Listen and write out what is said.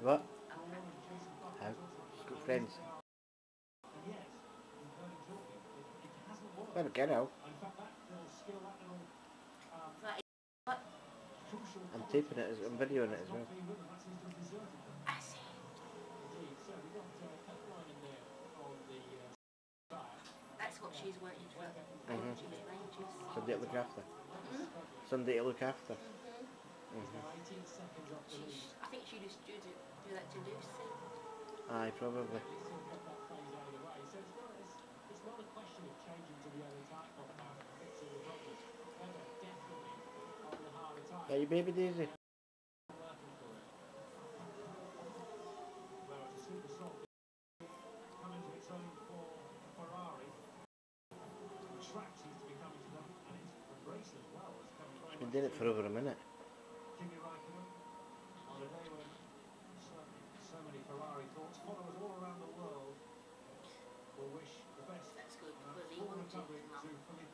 What? How? She's got friends. Well, get out. What? I'm taping it, I'm videoing it as well. I see. That's what she's working for. Mhm. She's Rangers. Somebody to look after. Hmm? Somebody to look after. I think she just do that to Lucy. Aye, probably. Got your baby Daisy? She's been doing it for over a minute. That's good because he wanted Mum.